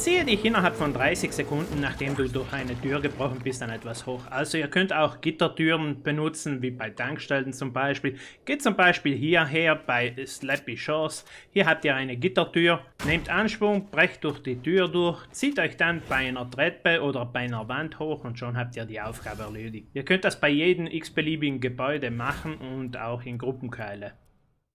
Ziehe dich innerhalb von 30 Sekunden, nachdem du durch eine Tür gebrochen bist, dann etwas hoch. Also ihr könnt auch Gittertüren benutzen, wie bei Tankstellen zum Beispiel. Geht zum Beispiel hierher bei Slappy Shores. Hier habt ihr eine Gittertür. Nehmt Anschwung, brecht durch die Tür durch, zieht euch dann bei einer Treppe oder bei einer Wand hoch und schon habt ihr die Aufgabe erledigt. Ihr könnt das bei jedem x-beliebigen Gebäude machen und auch in Gruppenkeile.